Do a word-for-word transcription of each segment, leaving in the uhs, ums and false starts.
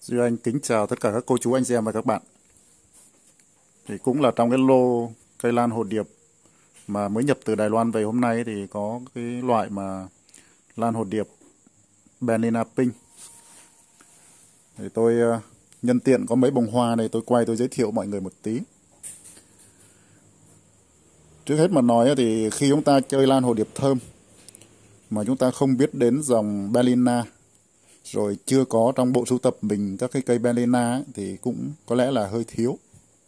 Duy Anh kính chào tất cả các cô chú anh chị em và các bạn. Thì cũng là trong cái lô cây lan hồ điệp mà mới nhập từ Đài Loan về hôm nay thì có cái loại mà lan hồ điệp Banana Pink. Thì tôi ờ, nhân tiện có mấy bông hoa này tôi quay tôi giới thiệu mọi người một tí. Trước hết mà nói thì khi chúng ta chơi lan hồ điệp thơm mà chúng ta không biết đến dòng Balena, rồi chưa có trong bộ sưu tập mình các cái cây Balena ấy, thì cũng có lẽ là hơi thiếu.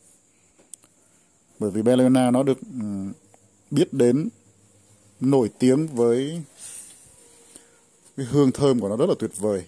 Bởi vì Balena nó được um, biết đến, nổi tiếng với cái hương thơm của nó rất là tuyệt vời.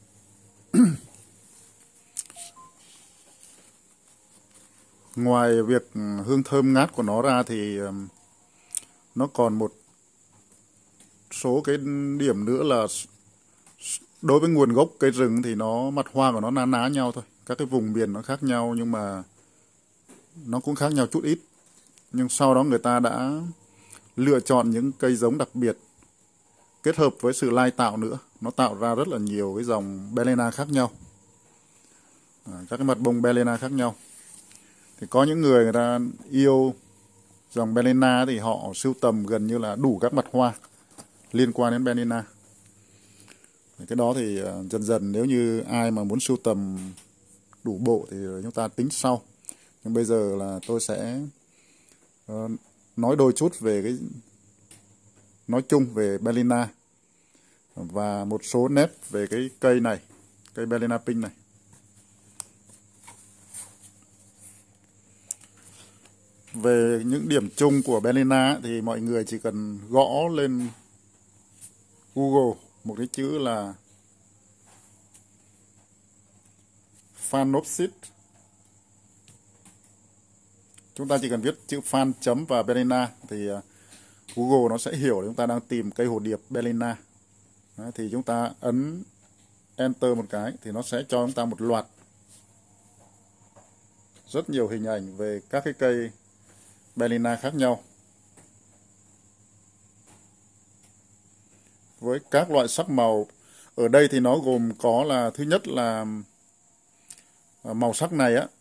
Ngoài việc hương thơm ngát của nó ra thì um, nó còn một số cái điểm nữa là đối với nguồn gốc cây rừng thì nó mặt hoa của nó na ná nhau thôi. Các cái vùng miền nó khác nhau nhưng mà nó cũng khác nhau chút ít. Nhưng sau đó người ta đã lựa chọn những cây giống đặc biệt kết hợp với sự lai tạo nữa. Nó tạo ra rất là nhiều cái dòng Balena khác nhau. À, các cái mặt bông Balena khác nhau. Thì có những người người ta yêu dòng Balena thì họ sưu tầm gần như là đủ các mặt hoa liên quan đến Balena. Cái đó thì dần dần nếu như ai mà muốn sưu tầm đủ bộ thì chúng ta tính sau. Nhưng bây giờ là tôi sẽ uh, nói đôi chút về cái nói chung về Balena và một số nét về cái cây này, cây Balena Pink này. Về những điểm chung của Balena thì mọi người chỉ cần gõ lên Google một cái chữ là Phalaenopsis. Chúng ta chỉ cần viết chữ fan chấm và Balena thì Google nó sẽ hiểu là chúng ta đang tìm cây hồ điệp Balena. Đấy, thì chúng ta ấn Enter một cái thì nó sẽ cho chúng ta một loạt rất nhiều hình ảnh về các cái cây Balena khác nhau. Với các loại sắc màu ở đây thì nó gồm có là thứ nhất là màu sắc này á,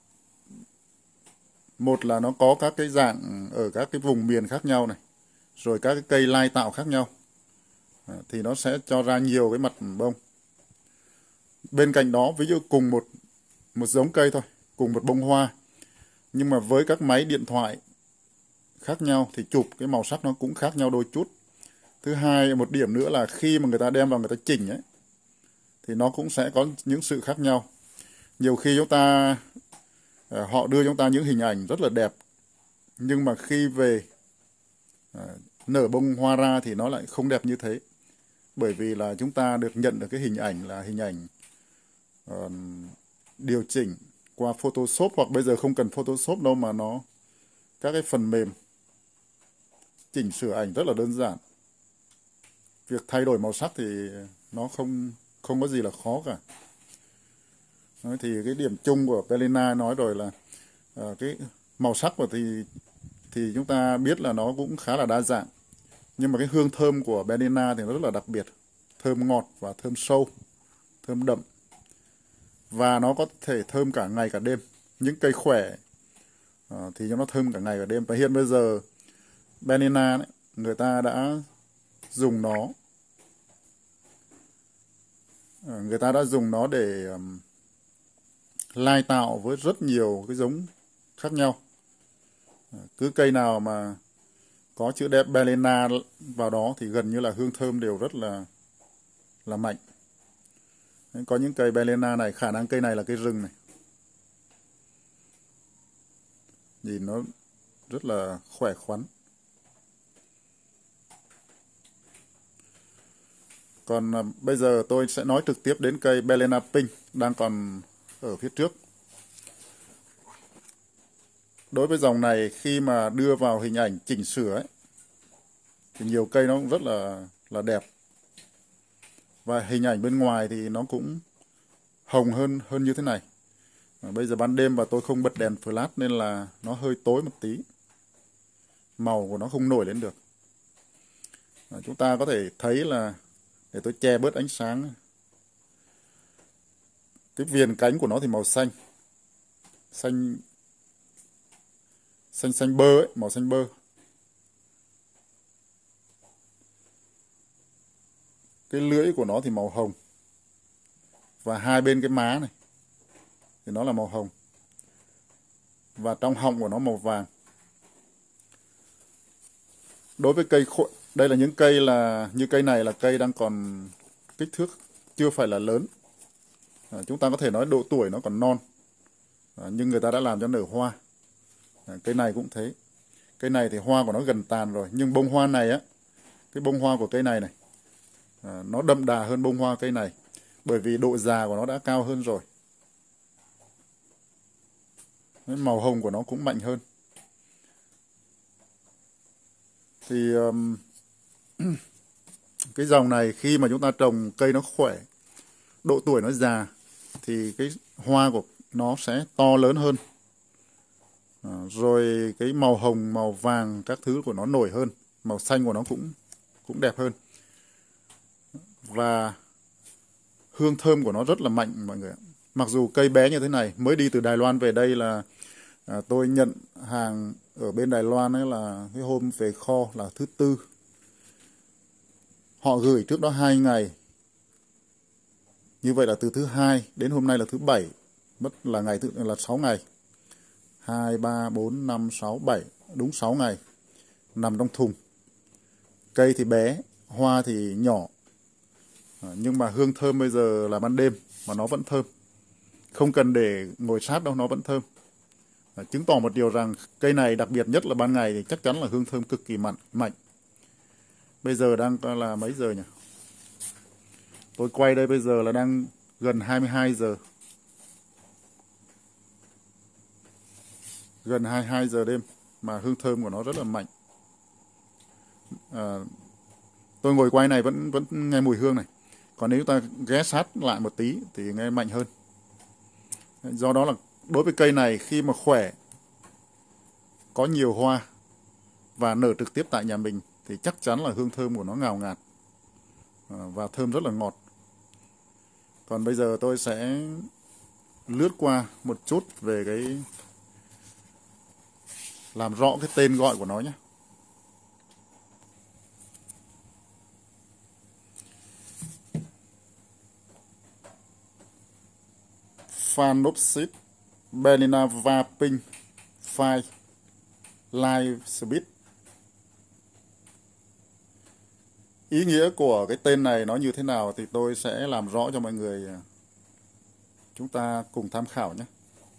một là nó có các cái dạng ở các cái vùng miền khác nhau này, rồi các cái cây lai tạo khác nhau à, thì nó sẽ cho ra nhiều cái mặt bông. Bên cạnh đó ví dụ cùng một một giống cây thôi, cùng một bông hoa, nhưng mà với các máy điện thoại khác nhau thì chụp cái màu sắc nó cũng khác nhau đôi chút. Thứ hai, một điểm nữa là khi mà người ta đem vào người ta chỉnh ấy thì nó cũng sẽ có những sự khác nhau. Nhiều khi chúng ta họ đưa chúng ta những hình ảnh rất là đẹp, nhưng mà khi về à, nở bông hoa ra thì nó lại không đẹp như thế. Bởi vì là chúng ta được nhận được cái hình ảnh là hình ảnh uh, điều chỉnh qua Photoshop, hoặc bây giờ không cần Photoshop đâu mà nó các cái phần mềm chỉnh sửa ảnh rất là đơn giản. Việc thay đổi màu sắc thì nó không không có gì là khó cả. Đấy, thì cái điểm chung của Balena nói rồi là à, cái màu sắc của thì thì chúng ta biết là nó cũng khá là đa dạng, nhưng mà cái hương thơm của Balena thì nó rất là đặc biệt, thơm ngọt và thơm sâu, thơm đậm, và nó có thể thơm cả ngày cả đêm. Những cây khỏe à, thì nó thơm cả ngày cả đêm. Và hiện bây giờ Balena ấy, người ta đã dùng nó người ta đã dùng nó để um, lai tạo với rất nhiều cái giống khác nhau. Cứ cây nào mà có chữ đẹp Balena vào đó thì gần như là hương thơm đều rất là là mạnh. Có những cây Balena này, khả năng cây này là cây rừng này, nhìn nó rất là khỏe khoắn. Còn à, bây giờ tôi sẽ nói trực tiếp đến cây Balena Pink đang còn ở phía trước. Đối với dòng này khi mà đưa vào hình ảnh chỉnh sửa ấy, thì nhiều cây nó cũng rất là là đẹp. Và hình ảnh bên ngoài thì nó cũng hồng hơn hơn như thế này. À, bây giờ ban đêm và tôi không bật đèn flash nên là nó hơi tối một tí. Màu của nó không nổi lên được. À, chúng ta có thể thấy là, để tôi che bớt ánh sáng. Cái viền cánh của nó thì màu xanh, xanh xanh xanh bơ ấy, màu xanh bơ. Cái lưỡi của nó thì màu hồng, và hai bên cái má này thì nó là màu hồng, và trong họng của nó màu vàng. Đối với cây khô, đây là những cây là như cây này là cây đang còn kích thước chưa phải là lớn. À, chúng ta có thể nói độ tuổi nó còn non, à, nhưng người ta đã làm cho nở hoa. À, cây này cũng thế. Cây này thì hoa của nó gần tàn rồi, nhưng bông hoa này á, cái bông hoa của cây này này, à, nó đậm đà hơn bông hoa cây này, bởi vì độ già của nó đã cao hơn rồi. Cái màu hồng của nó cũng mạnh hơn. Thì um, cái dòng này khi mà chúng ta trồng cây nó khỏe, độ tuổi nó già, thì cái hoa của nó sẽ to lớn hơn. À, rồi cái màu hồng, màu vàng các thứ của nó nổi hơn, màu xanh của nó cũng cũng đẹp hơn, và hương thơm của nó rất là mạnh mọi người ạ. Mặc dù cây bé như thế này, mới đi từ Đài Loan về đây là à, tôi nhận hàng ở bên Đài Loan ấy, là cái hôm về kho là thứ tư. Họ gửi trước đó hai ngày. Như vậy là từ thứ hai đến hôm nay là thứ bảy, mất là ngày thứ là sáu ngày. hai, ba, bốn, năm, sáu, bảy, đúng sáu ngày nằm trong thùng. Cây thì bé, hoa thì nhỏ. À, nhưng mà hương thơm bây giờ là ban đêm mà nó vẫn thơm. Không cần để ngồi sát đâu, nó vẫn thơm. À, chứng tỏ một điều rằng cây này đặc biệt nhất là ban ngày thì chắc chắn là hương thơm cực kỳ mạnh. mạnh. Bây giờ đang là mấy giờ nhỉ? Tôi quay đây bây giờ là đang gần hai mươi hai giờ. Gần hai mươi hai giờ đêm mà hương thơm của nó rất là mạnh. À, tôi ngồi quay này vẫn vẫn nghe mùi hương này. Còn nếu ta ghé sát lại một tí thì nghe mạnh hơn. Do đó là đối với cây này khi mà khỏe, có nhiều hoa và nở trực tiếp tại nhà mình thì chắc chắn là hương thơm của nó ngào ngạt và thơm rất là ngọt. Còn bây giờ tôi sẽ lướt qua một chút về cái làm rõ cái tên gọi của nó nhé. Phanopsis Bellina vaping Phi Live Speed. Ý nghĩa của cái tên này nó như thế nào thì tôi sẽ làm rõ cho mọi người, chúng ta cùng tham khảo nhé.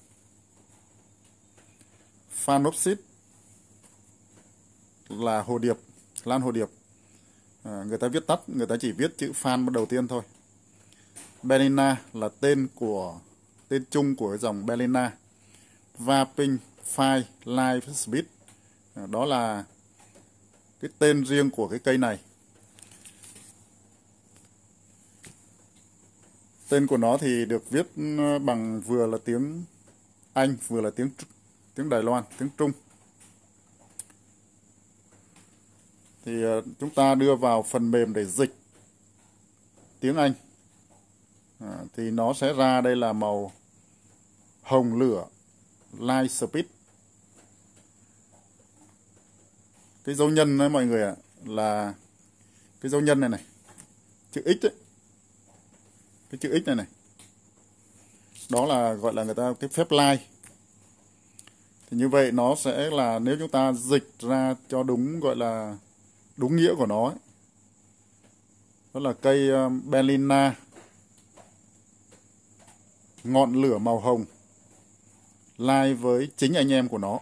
Phanopsis là hồ điệp, lan hồ điệp. À, người ta viết tắt, người ta chỉ viết chữ Phan đầu tiên thôi. Bellina là tên của tên chung của cái dòng Bellina. Vaping Phi Live Speed, à, đó là cái tên riêng của cái cây này. Tên của nó thì được viết bằng vừa là tiếng Anh, vừa là tiếng tiếng Đài Loan, tiếng Trung. Thì uh, chúng ta đưa vào phần mềm để dịch tiếng Anh, à, thì nó sẽ ra đây là màu hồng lửa, Light Speed. Cái dấu nhân đấy mọi người ạ, là cái dấu nhân này này, chữ X ấy. Cái chữ X này này, đó là gọi là người ta cái phép light. Thì như vậy nó sẽ là, nếu chúng ta dịch ra cho đúng, gọi là đúng nghĩa của nó ấy, đó là cây Bellina ngọn lửa màu hồng lai với chính anh em của nó.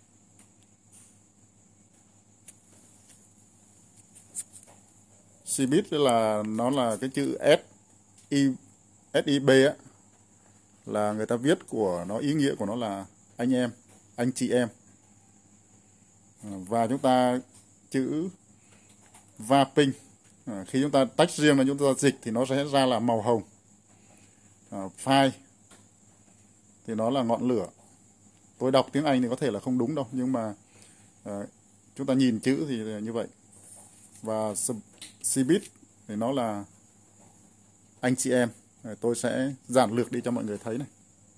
Speed là nó là cái chữ S I S I B á, là người ta viết của nó, ý nghĩa của nó là anh em, anh chị em. Và chúng ta chữ vaping, à, khi chúng ta tách riêng là chúng ta dịch thì nó sẽ ra là màu hồng. À, phai thì nó là ngọn lửa. Tôi đọc tiếng Anh thì có thể là không đúng đâu, nhưng mà à, chúng ta nhìn chữ thì như vậy. Và Speed thì nó là anh chị em. Tôi sẽ giản lược đi cho mọi người thấy này.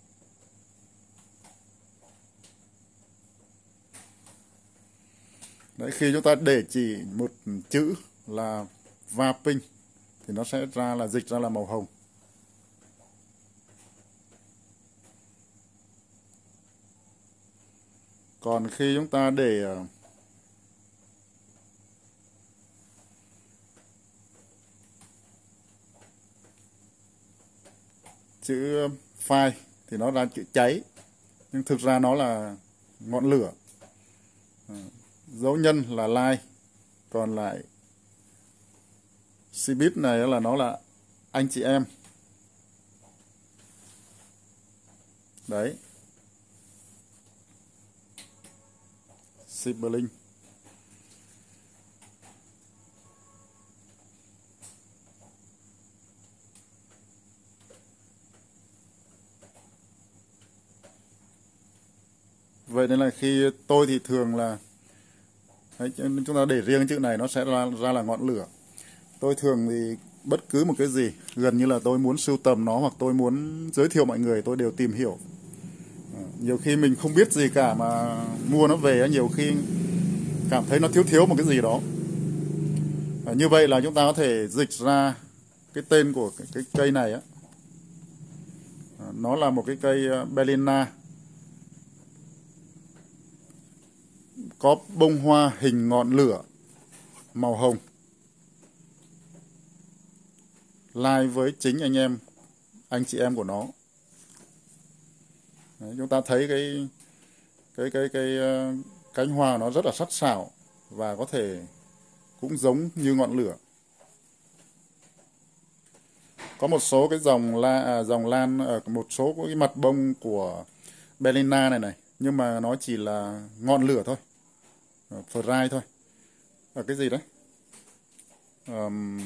Đấy, khi chúng ta để chỉ một chữ là vaping thì nó sẽ ra là dịch ra là màu hồng. Còn khi chúng ta để chữ fire thì nó ra chữ cháy, nhưng thực ra nó là ngọn lửa. Dấu nhân là like, còn lại Cbit này là nó là anh chị em. Đấy, sibling. Vậy nên là khi tôi thì thường là đấy, chúng ta để riêng chữ này nó sẽ ra, ra là ngọn lửa. Tôi thường thì bất cứ một cái gì gần như là tôi muốn sưu tầm nó hoặc tôi muốn giới thiệu mọi người tôi đều tìm hiểu. Nhiều khi mình không biết gì cả mà mua nó về, nhiều khi cảm thấy nó thiếu thiếu một cái gì đó. Như vậy là chúng ta có thể dịch ra cái tên của cái, cái cây này á. Nó là một cái cây Bellina, có bông hoa hình ngọn lửa màu hồng, lai với chính anh em anh chị em của nó. Đấy, chúng ta thấy cái cái cái cái uh, cánh hoa nó rất là sắc sảo và có thể cũng giống như ngọn lửa. Có một số cái dòng la à, dòng lan ở một số cái mặt bông của Bellina này này, nhưng mà nó chỉ là ngọn lửa thôi, fry thôi. Ở cái gì đấy? Um,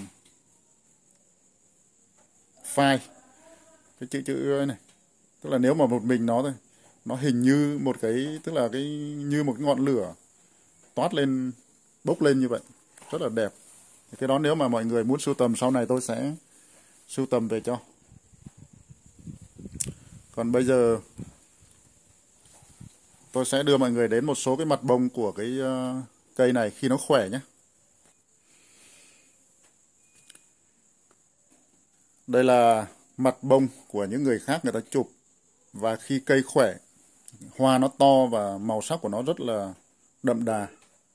fire, cái chữ chữ này, tức là nếu mà một mình nó thôi, nó hình như một cái, tức là cái như một cái ngọn lửa toát lên, bốc lên như vậy, rất là đẹp. Cái đó nếu mà mọi người muốn sưu tầm sau này tôi sẽ sưu tầm về cho. Còn bây giờ tôi sẽ đưa mọi người đến một số cái mặt bông của cái uh, cây này khi nó khỏe nhé. Đây là mặt bông của những người khác người ta chụp, và khi cây khỏe, hoa nó to và màu sắc của nó rất là đậm đà.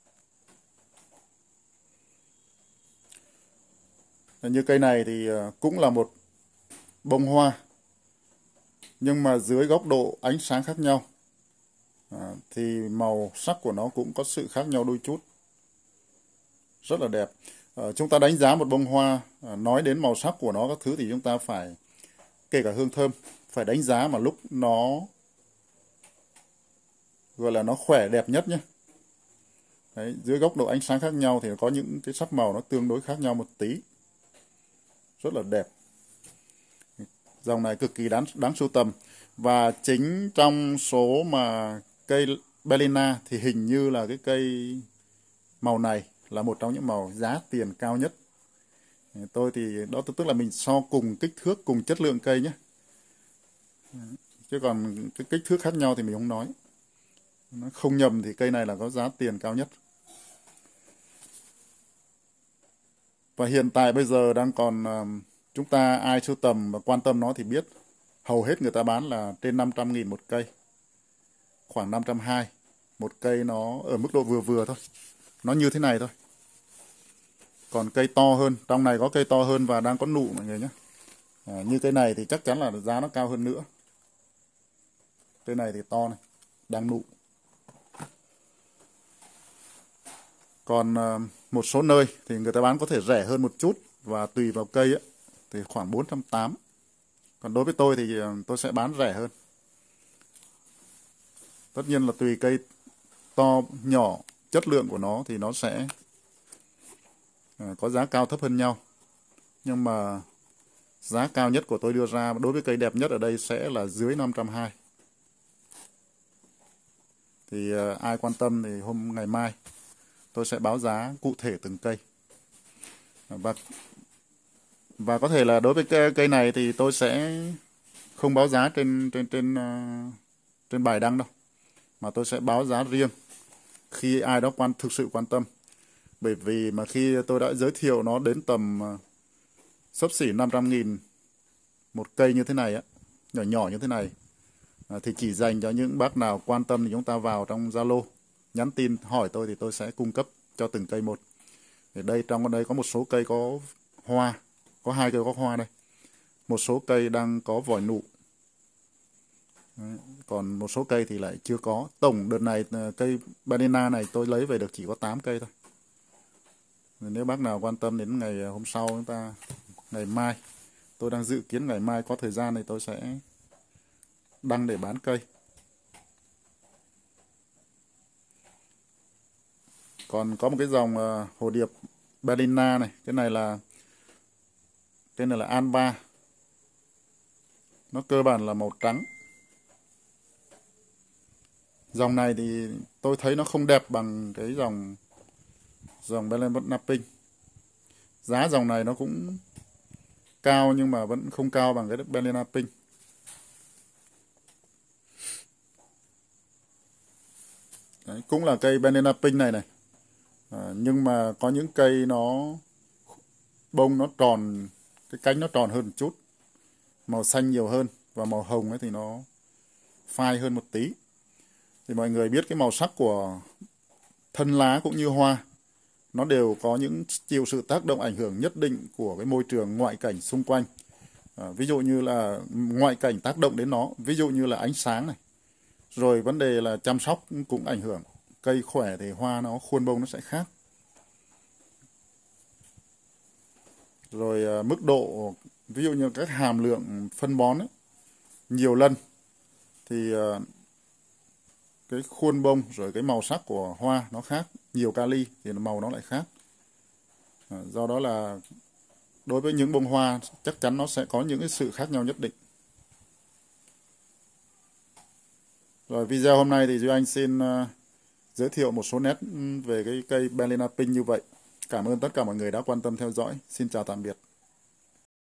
Như cây này thì cũng là một bông hoa, nhưng mà dưới góc độ ánh sáng khác nhau à, thì màu sắc của nó cũng có sự khác nhau đôi chút, rất là đẹp. À, chúng ta đánh giá một bông hoa, à, nói đến màu sắc của nó các thứ thì chúng ta phải, kể cả hương thơm, phải đánh giá mà lúc nó gọi là nó khỏe đẹp nhất nhé. Đấy, dưới góc độ ánh sáng khác nhau thì có những cái sắc màu nó tương đối khác nhau một tí, rất là đẹp. Dòng này cực kỳ đáng đáng sưu tầm. Và chính trong số mà cây Bellina thì hình như là cái cây màu này là một trong những màu giá tiền cao nhất. Tôi thì đó tức là mình so cùng kích thước, cùng chất lượng cây nhé. Chứ còn cái kích thước khác nhau thì mình không nói. Nó không nhầm thì cây này là có giá tiền cao nhất. Và hiện tại bây giờ đang còn, chúng ta ai sưu tầm và quan tâm nó thì biết, hầu hết người ta bán là trên năm trăm nghìn một cây. Khoảng năm trăm hai mươi một cây, nó ở mức độ vừa vừa thôi. Nó như thế này thôi. Còn cây to hơn, trong này có cây to hơn và đang có nụ mọi người nhé. À, như cây này thì chắc chắn là giá nó cao hơn nữa. Cây này thì to này, đang nụ. Còn uh, một số nơi thì người ta bán có thể rẻ hơn một chút, và tùy vào cây ấy, thì khoảng bốn trăm tám mươi. Còn đối với tôi thì uh, tôi sẽ bán rẻ hơn. Tất nhiên là tùy cây to, nhỏ, chất lượng của nó thì nó sẽ uh, có giá cao thấp hơn nhau. Nhưng mà giá cao nhất của tôi đưa ra đối với cây đẹp nhất ở đây sẽ là dưới năm trăm hai mươi. Thì uh, ai quan tâm thì hôm ngày mai tôi sẽ báo giá cụ thể từng cây. Và Và có thể là đối với cây, cây này thì tôi sẽ không báo giá trên trên trên uh, trên bài đăng đâu, mà tôi sẽ báo giá riêng khi ai đó quan thực sự quan tâm. Bởi vì mà khi tôi đã giới thiệu nó đến tầm uh, xấp xỉ năm trăm nghìn một cây như thế này á, nhỏ nhỏ như thế này, à, thì chỉ dành cho những bác nào quan tâm thì chúng ta vào trong Zalo nhắn tin hỏi tôi thì tôi sẽ cung cấp cho từng cây một. Ở đây trong đây có một số cây có hoa, có hai cây có hoa đây, một số cây đang có vòi nụ. Đấy. Còn một số cây thì lại chưa có. Tổng đợt này cây banana này tôi lấy về được chỉ có tám cây thôi. Nếu bác nào quan tâm đến ngày hôm sau chúng ta, ngày mai, tôi đang dự kiến ngày mai có thời gian thì tôi sẽ đăng để bán cây. Còn có một cái dòng uh, hồ điệp banana này, cái này là tên này là Alba. Nó cơ bản là màu trắng. Dòng này thì tôi thấy nó không đẹp bằng cái dòng dòng banana pink. Giá dòng này nó cũng cao nhưng mà vẫn không cao bằng cái banana pink. Đấy, cũng là cây banana pink này này. À, nhưng mà có những cây nó bông nó tròn, cái cánh nó tròn hơn một chút, màu xanh nhiều hơn, và màu hồng ấy thì nó phai hơn một tí. Thì mọi người biết cái màu sắc của thân lá cũng như hoa nó đều có những chịu sự tác động ảnh hưởng nhất định của cái môi trường ngoại cảnh xung quanh. À, ví dụ như là ngoại cảnh tác động đến nó, ví dụ như là ánh sáng này, rồi vấn đề là chăm sóc cũng ảnh hưởng. Cây khỏe thì hoa nó khuôn bông nó sẽ khác. Rồi à, mức độ, ví dụ như các hàm lượng phân bón ấy, nhiều lần thì à, cái khuôn bông rồi cái màu sắc của hoa nó khác. Nhiều kali thì màu nó lại khác. À, do đó là đối với những bông hoa chắc chắn nó sẽ có những cái sự khác nhau nhất định. Rồi video hôm nay thì Duy Anh xin uh, giới thiệu một số nét về cái cây banana pink như vậy. Cảm ơn tất cả mọi người đã quan tâm theo dõi. Xin chào tạm biệt.